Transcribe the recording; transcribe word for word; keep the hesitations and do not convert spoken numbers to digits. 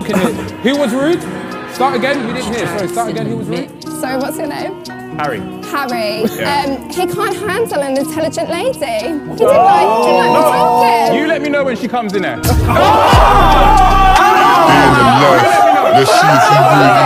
talking here. Who was rude? Start again. We didn't hear. Sorry. Start again. Who was rude? Sorry, what's your name? Harry. Harry. Yeah. Um, he can't handle an intelligent lady. He didn't like, didn't like me talking. You let me know when she comes in there. The sheets